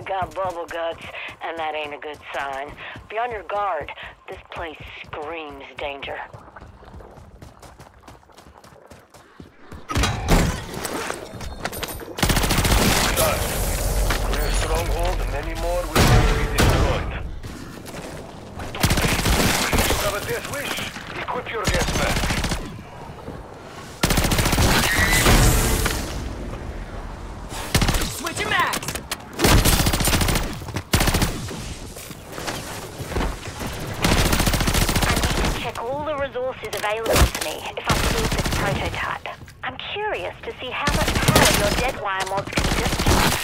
got bubble guts, and that ain't a good sign. Be on your guard. This place screams danger. Done. Clear stronghold, and many more will have to be destroyed. You have a death wish. Equip your gas mask. Switch your max! Check all the resources available to me if I prove this prototype. I'm curious to see how much power your Deadwire mods can discharge.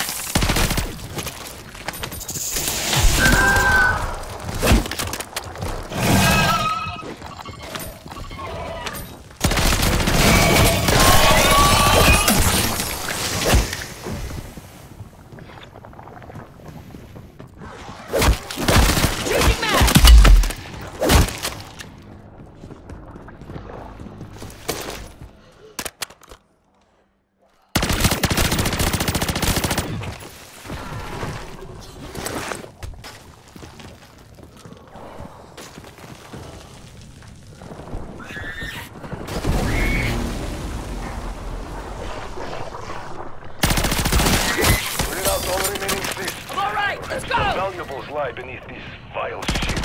Valuables lie beneath this vile shit.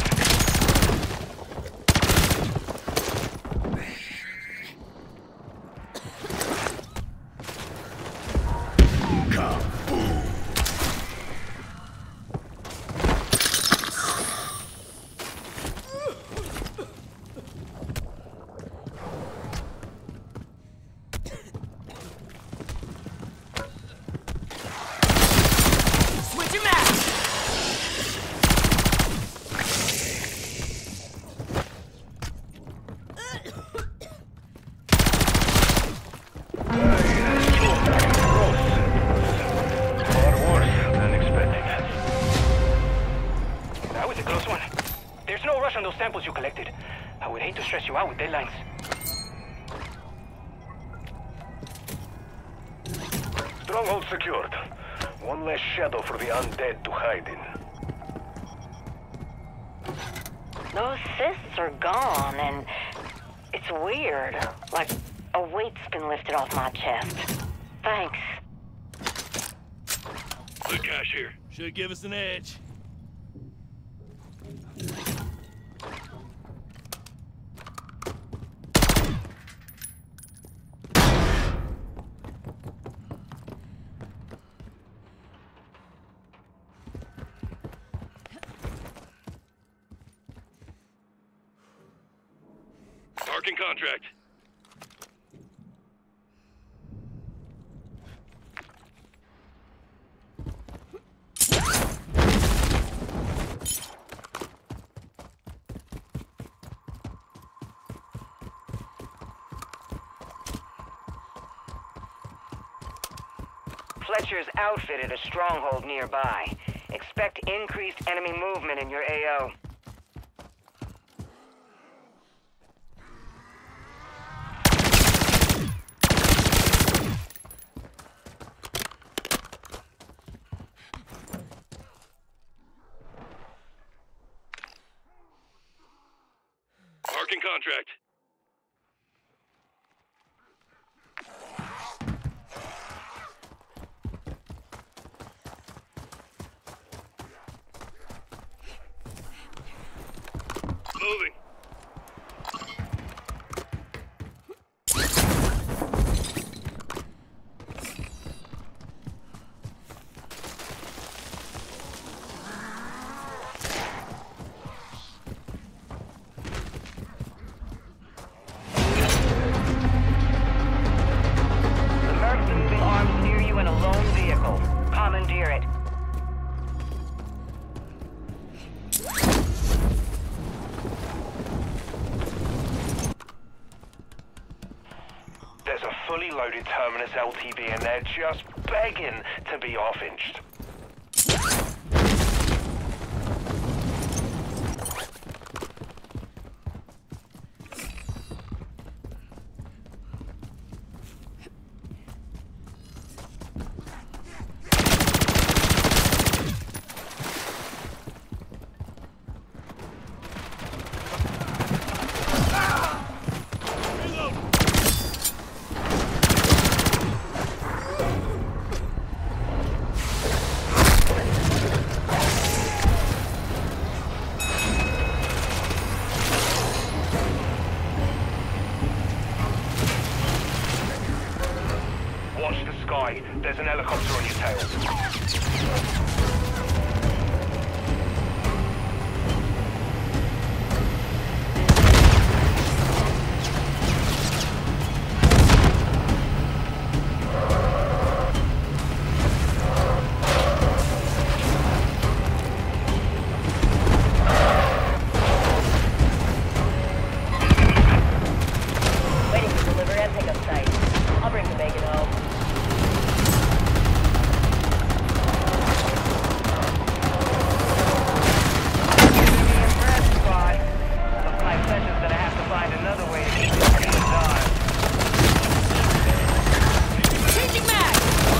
Switch your max! On those samples you collected. I would hate to stress you out with deadlines. Stronghold secured. One less shadow for the undead to hide in. Those cysts are gone, and it's weird. Like a weight's been lifted off my chest. Thanks. Good cash here. Should give us an edge. Parking contract. Fletcher's outfitted a stronghold nearby. Expect increased enemy movement in your AO. Parking contract. Moving. Commandeer it. There's a fully loaded Terminus LTV and they're just begging to be off-inched. Watch the sky. There's an helicopter on your tail. Waiting for delivery at pickup site. I'll bring the bacon home. Looks like Fletcher's gonna have to find another way to keep his team alive. Changing mag!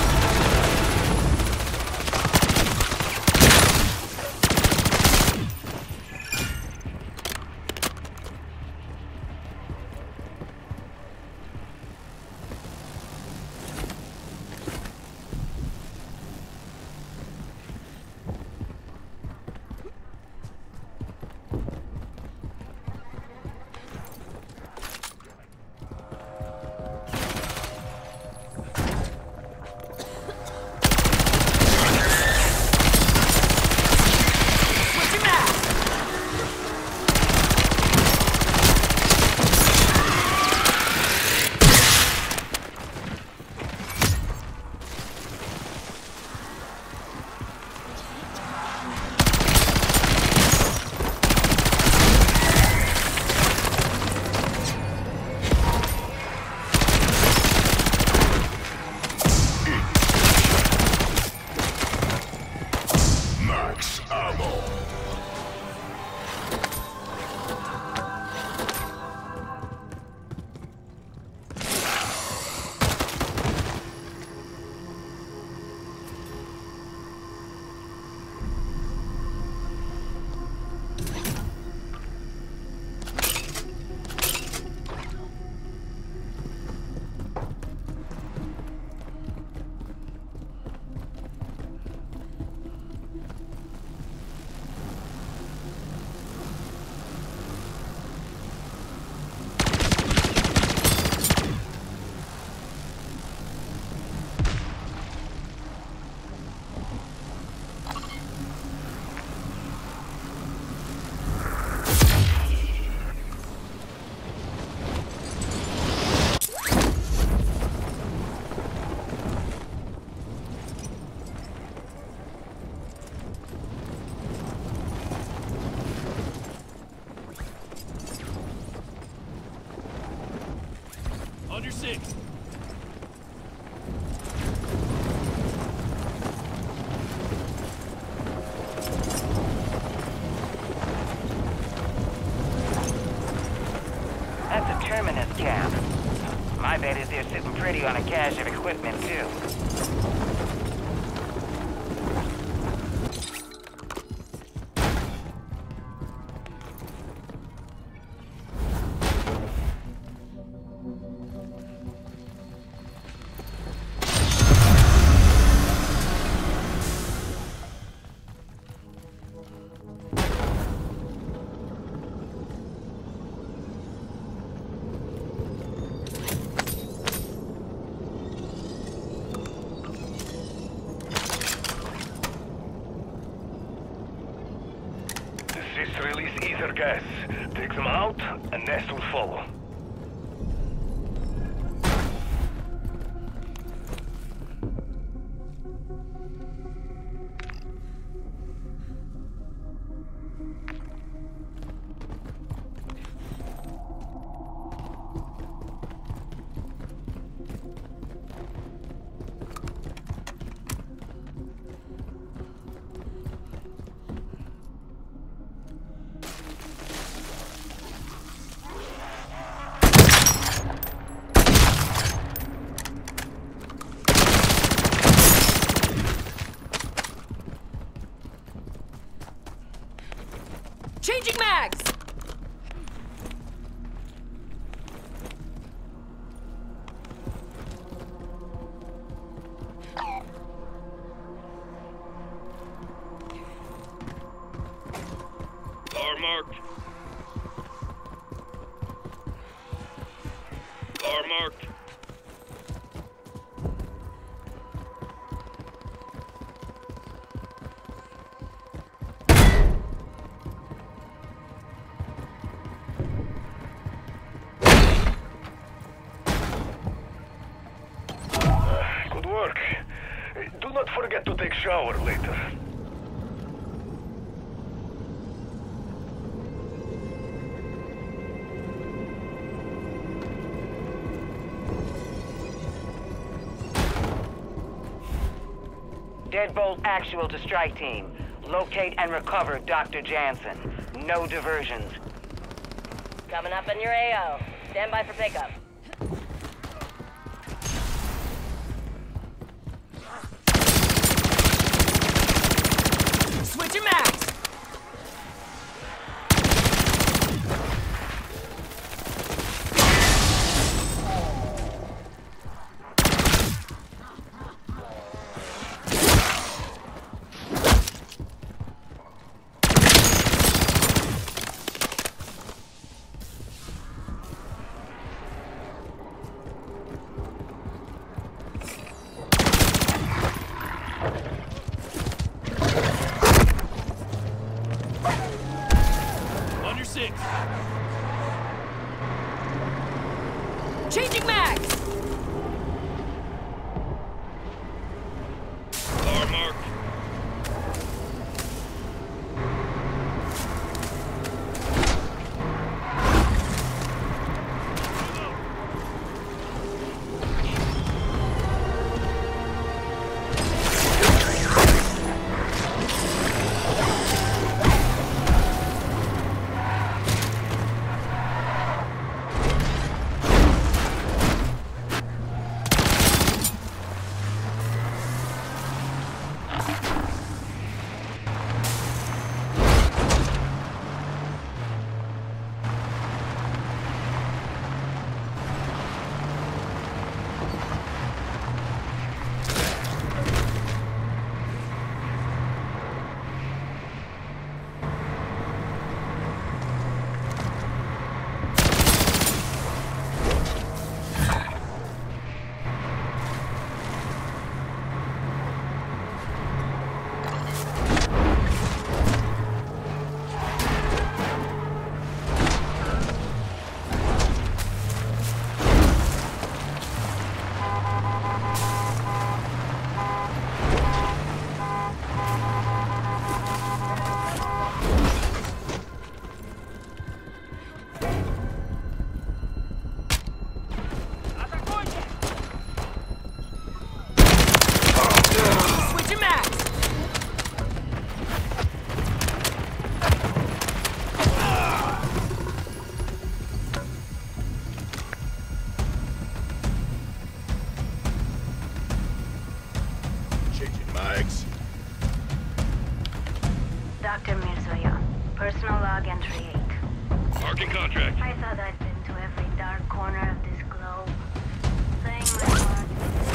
Max ammo. On your six. That's a Terminus cap. My bet is they're sitting pretty on a cache of equipment, too. This release ether gas. Take them out, and Nest will follow. marked. Good work. Do not forget to take shower later. Deadbolt actual to strike team. Locate and recover Dr. Jansen. No diversions. Coming up in your AO. Stand by for pickup. Switching mags! On your six. Changing mags! Car marked. Switching mags! Changing mags. Dr. Mirzoyan, personal log entry 8. Marking contract. I thought I'd been to every dark corner of this globe. Saying my part.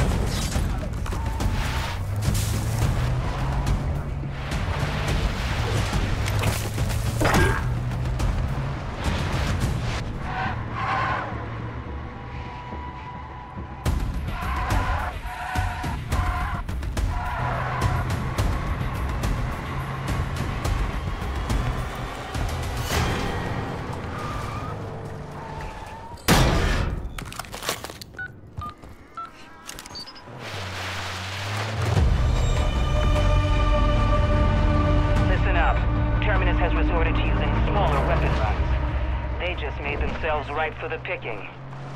Listen up. Terminus has resorted to using smaller weapon runs. They just made themselves right for the picking.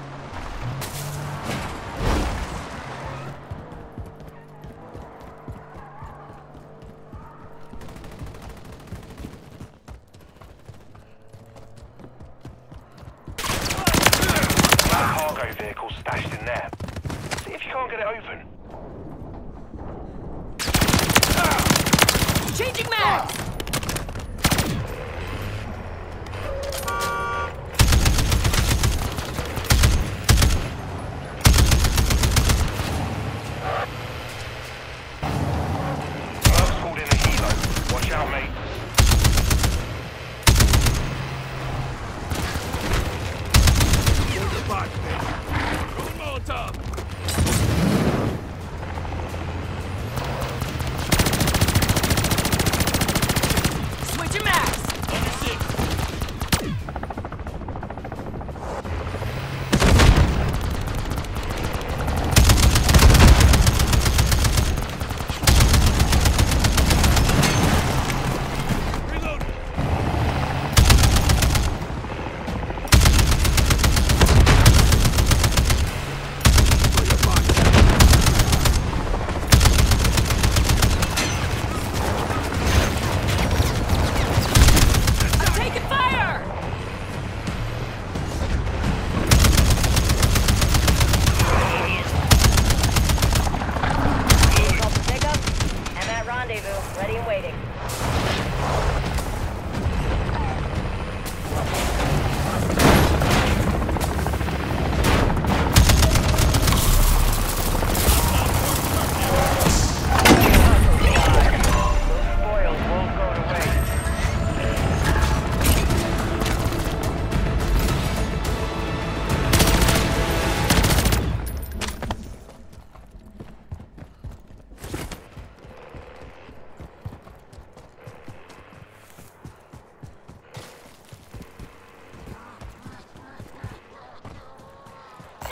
That cargo vehicle stashed in there. See if you can't get it open. Changing mags! Mercs called in a helo. Watch out, mate. There's a box there.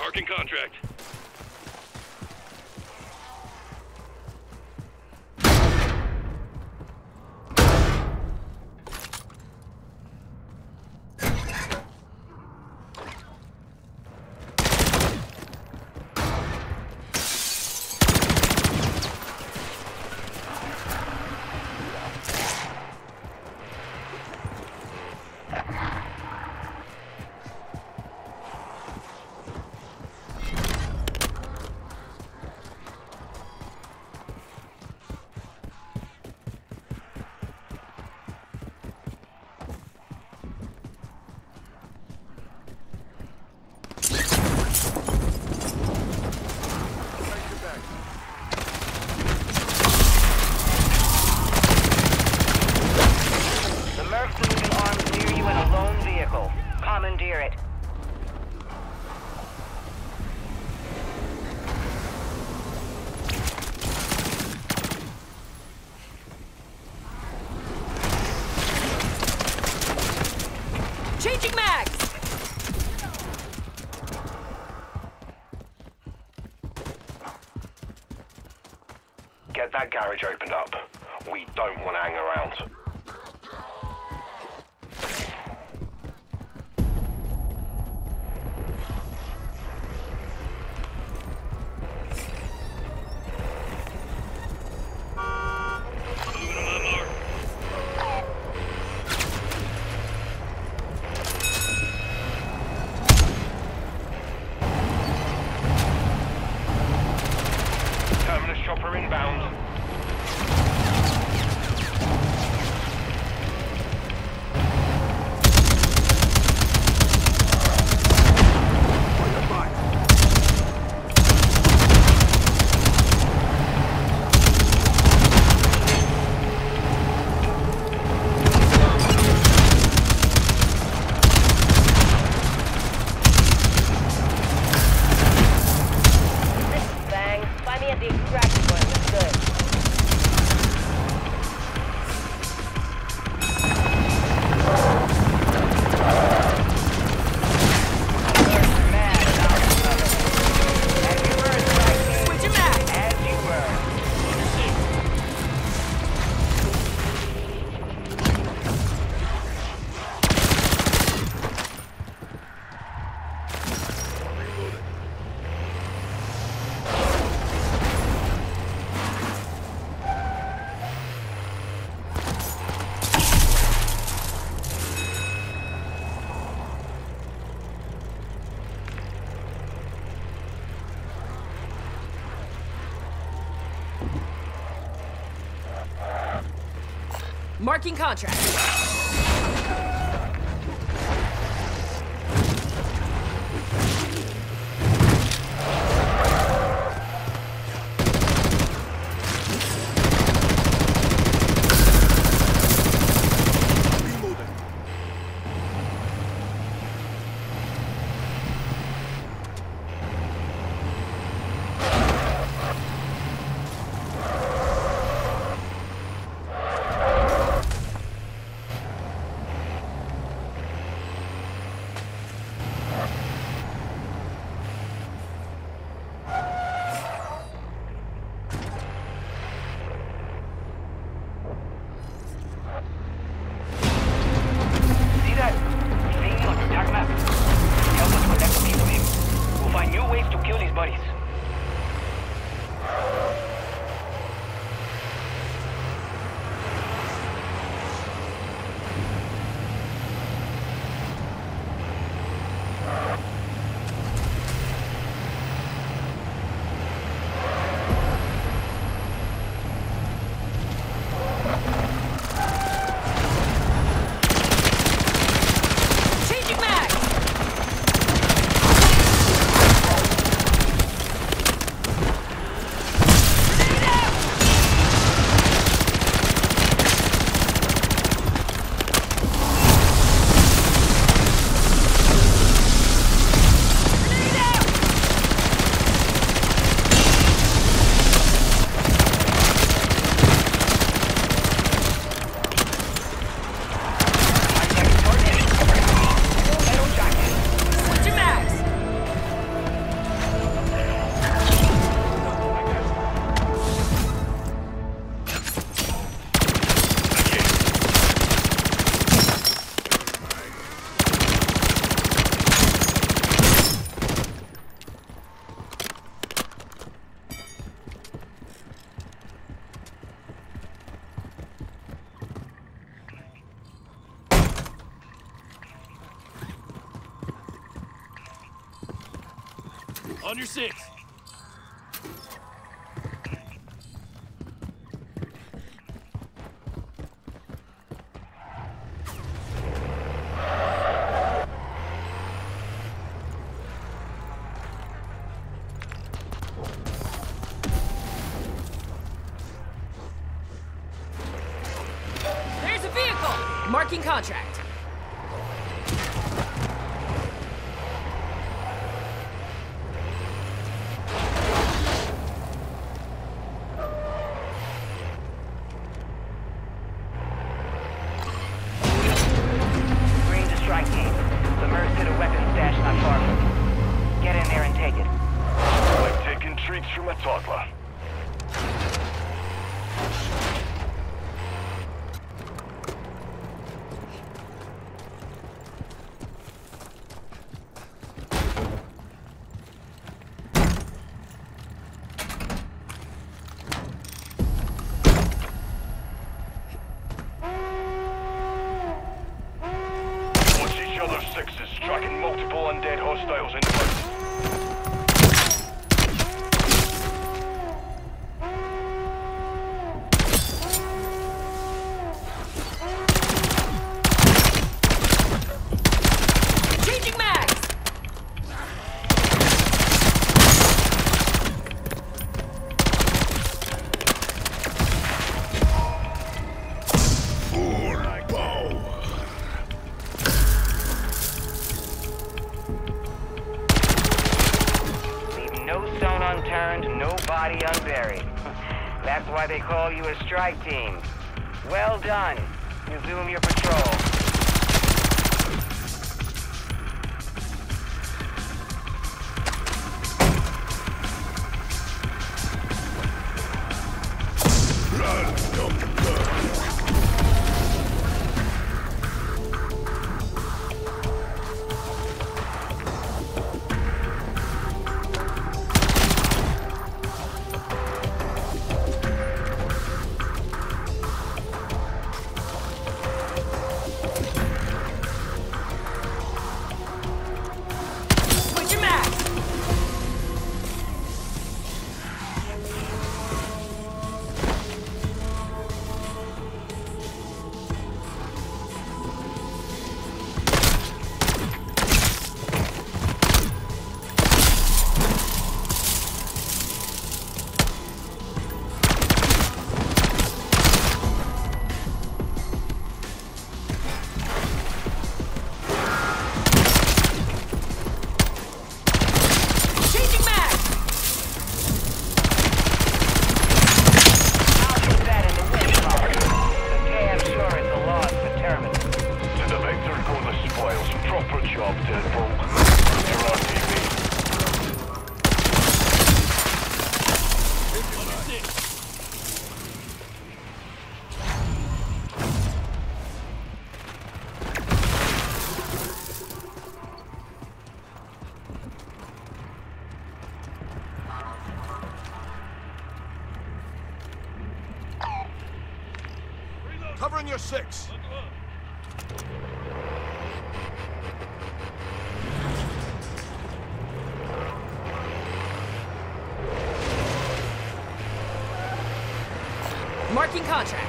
Marking contract. Commandeer it. Changing mags! Get that garage opened up. We don't want to hang around. Moving on my mark. Terminus chopper inbound. Marking contract. On your 6. There's a vehicle! Marking contract. Green to strike team. The Mercs hit a weapons stash not far from you. Get in there and take it. Like taking treats from a toddler. Watch each other's 6s, tracking multiple undead hostiles inbound. Changing mags! Leave no stone unturned, no body unburied. That's why they call you a strike team. Well done. Resume your patrol. Switching mags! Changing mags! I'll put that in the wind column. The damn sure it's a loss for Terminus. To the Vector go the spoils. Proper job, Deadbolt. You're on TV. On your 6. Covering your 6. Buckle up. Marking contract.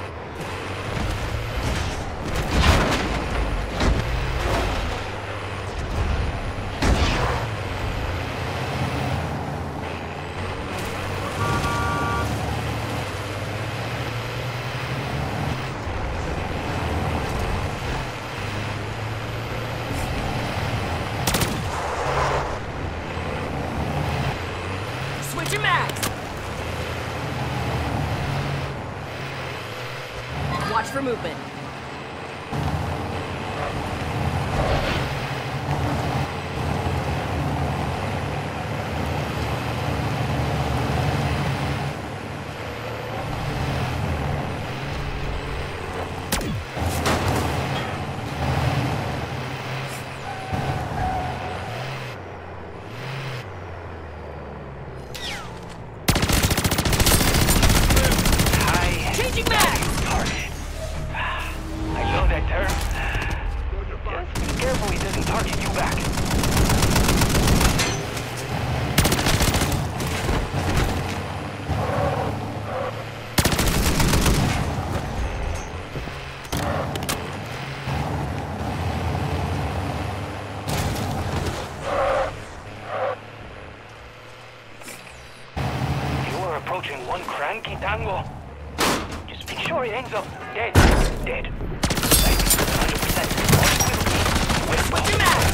Switching mags! Watch for movement. Changing mags! approaching one cranky tango. Just make sure he ends up dead. Dead. Like, 100%. Unequivocally. Switch your mag!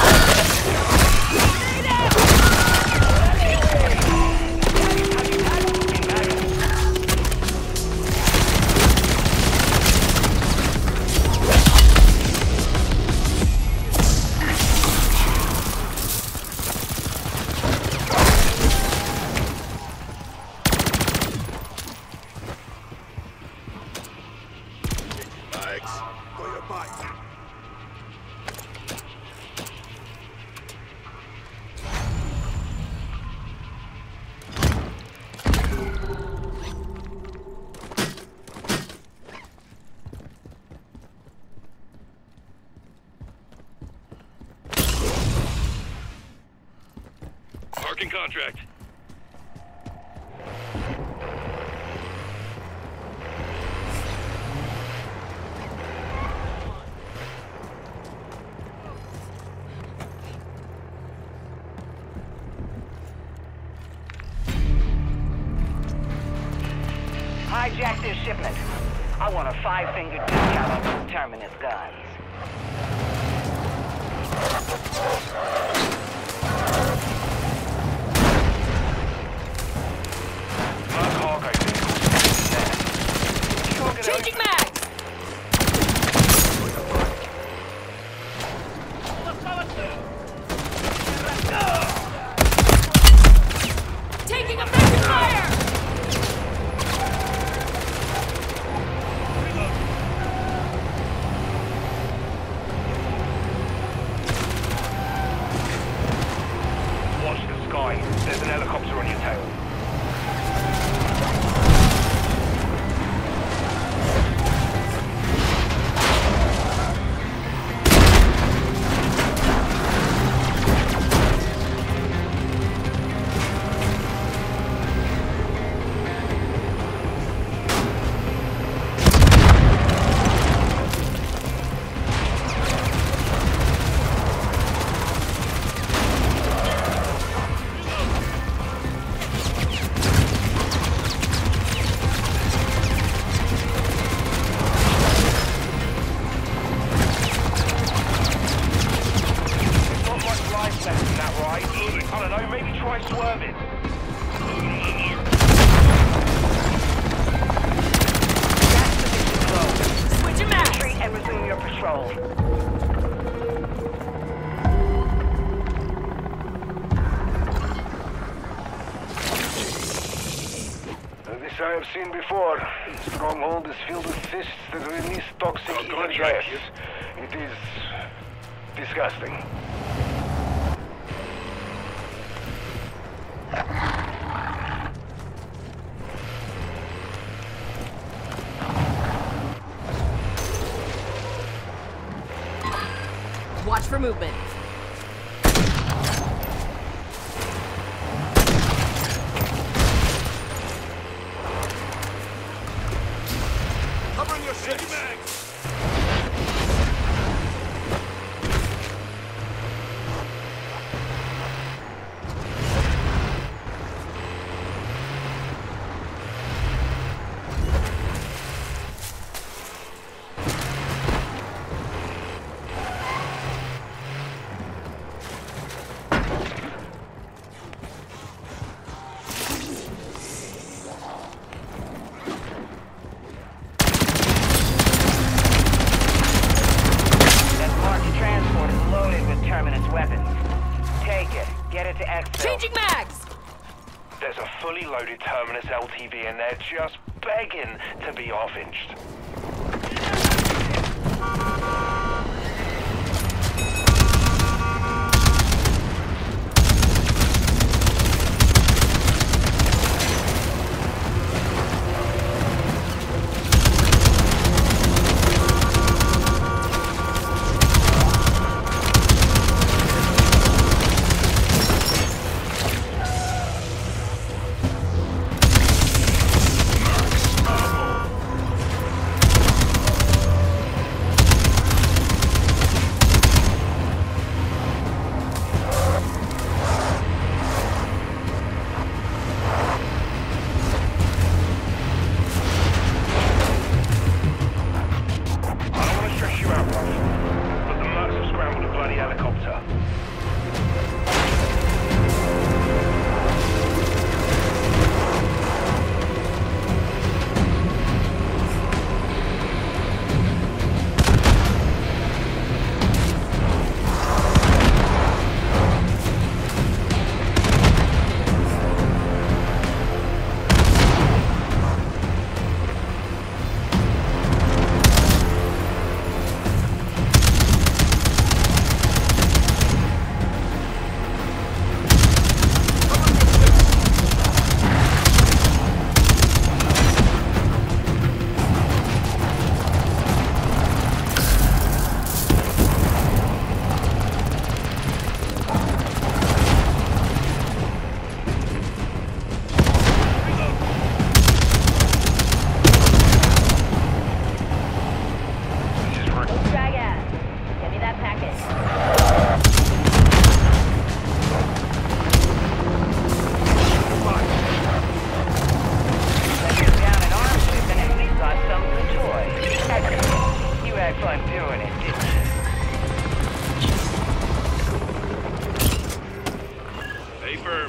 Marking contract. Hijack this shipment. I want a 5-finger discount on those Terminus guns. Changing mags! Taking effective fire! Watch the sky. There's an helicopter on your tail. This I have seen before. Stronghold is filled with fists that release toxic ether gas. It is disgusting. Watch for movement. Covering your shit. Mags. Changing mags! There's a fully loaded Terminus LTV and they're just begging to be off-inched. confirmed.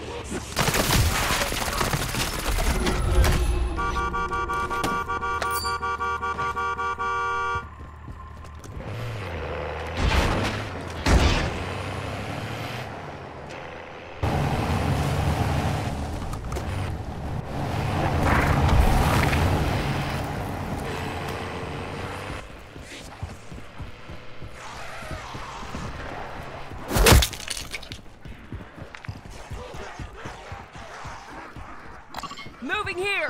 Moving here!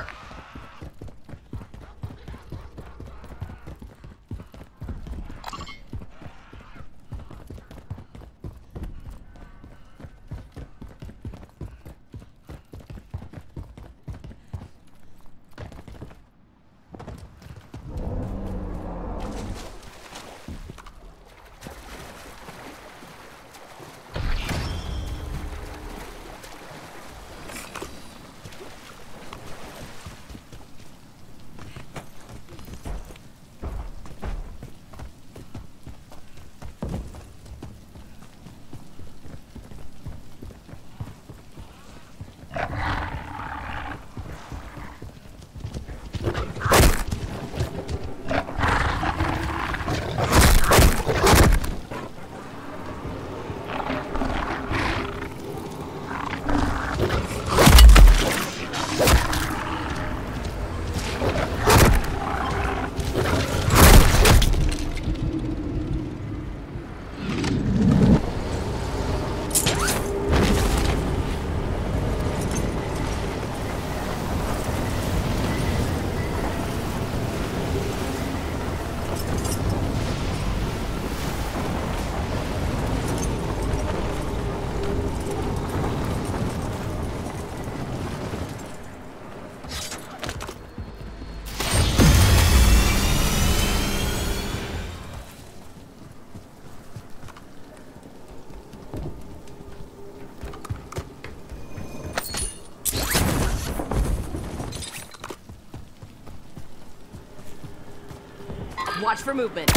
Watch for movement.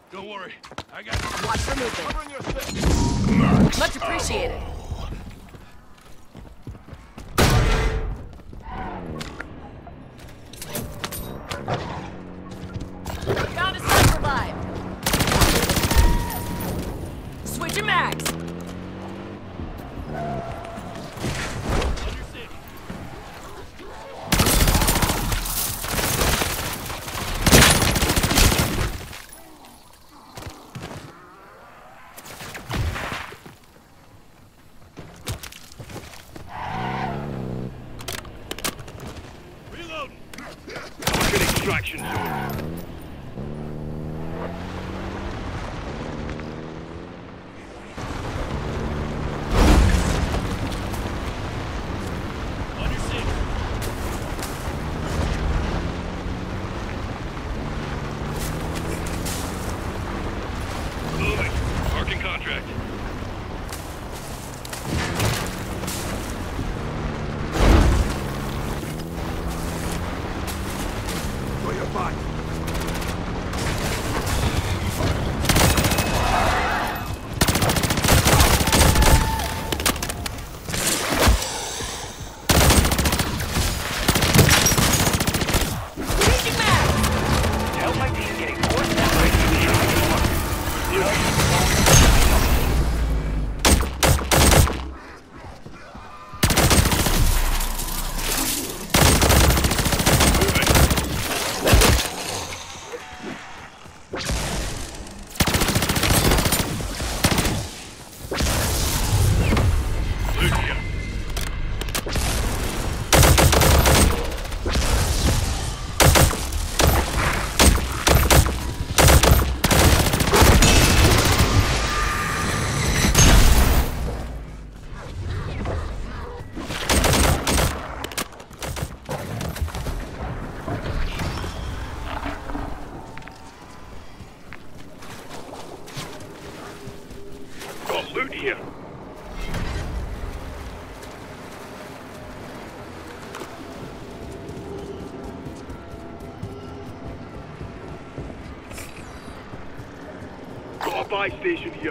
Don't worry. I got you. Watch for movement. Covering your six. Much appreciated. Found a sniper vibe. Switching mags. Reloading. Target extraction zone. On your six. Moving. Marking contract. Show your body. Changing mags. Tell my team getting forced that way to the eye. You know, Lucia. Got loot here. Got a buy station here.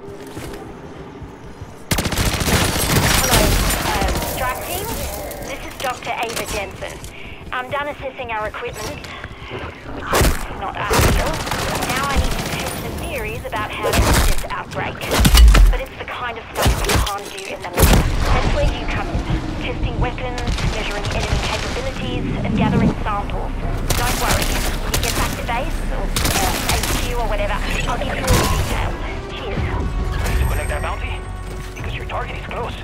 Hello, strike team. This is Dr. Ava Jensen. I'm done assessing our equipment, which is not ideal. Now I need to test some theories about how to end this outbreak. But it's the kind of stuff you can't do in the lab. That's where you come in. Testing weapons, measuring enemy capabilities, and gathering samples. Don't worry. When you get back to base, or HQ or whatever, I'll give you all the details. Cheers. ready to collect that bounty? Because your target is close.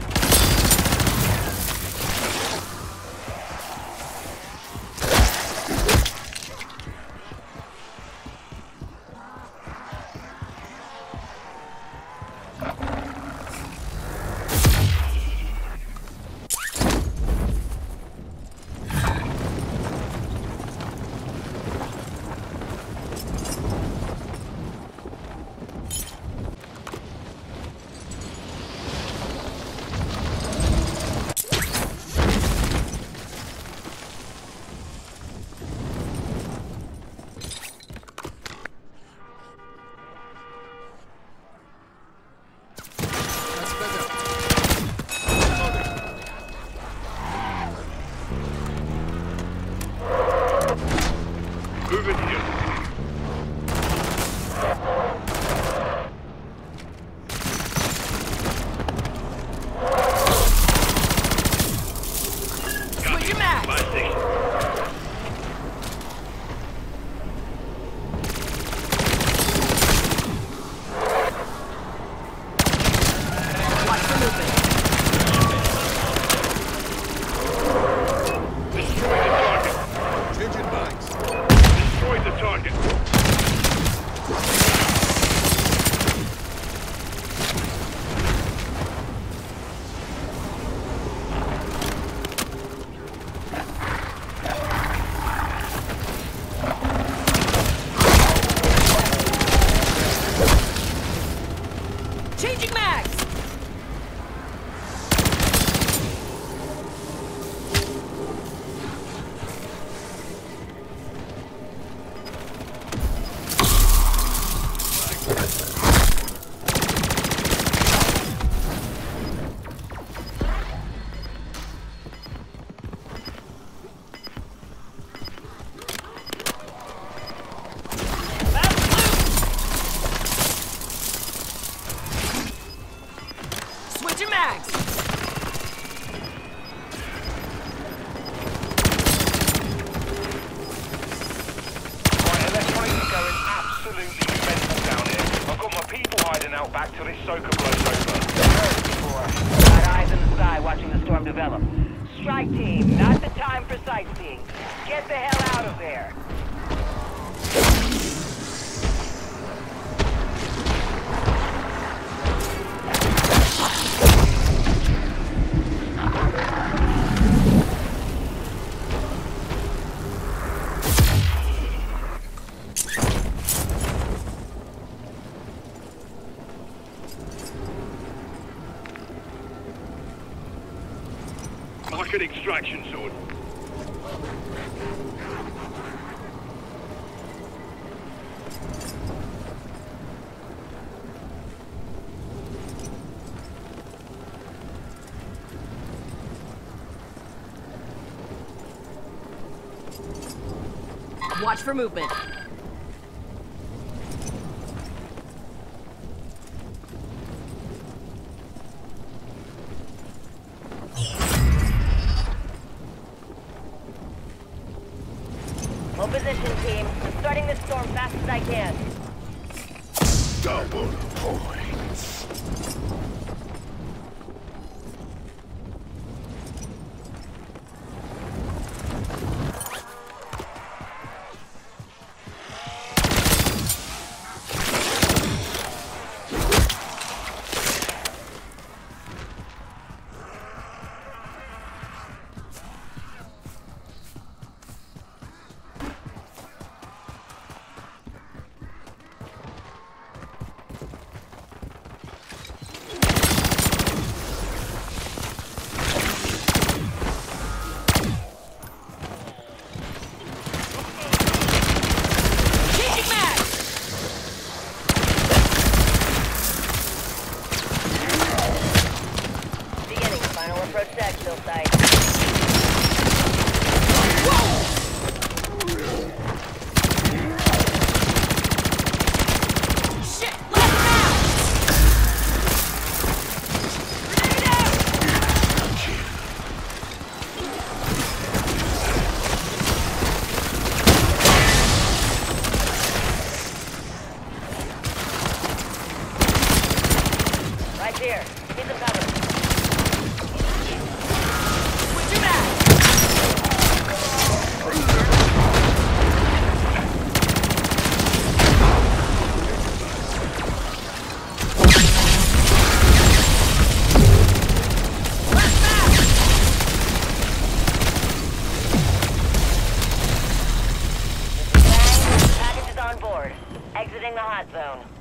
Moving here. Switching mags. Buy station. Watch for movement. Destroy the target. Changing mags. Destroy the target. Changing mags. absolutely mental down here. I've got my people hiding out back till this soaker blows over. Heard before. Got eyes in the sky watching the storm develop. Strike team, not the time for sightseeing. Get the hell out of there. Mark an extraction zone. Watch for movement. Full position, team. I'm starting this storm fast as I can. Double points. Changing mags! Beginning final approach to exfil site. Shit! Let him out! Grenade out! Right here. Need some cover. Switch your mags! Last mag! Package is on board. Exiting the hot zone.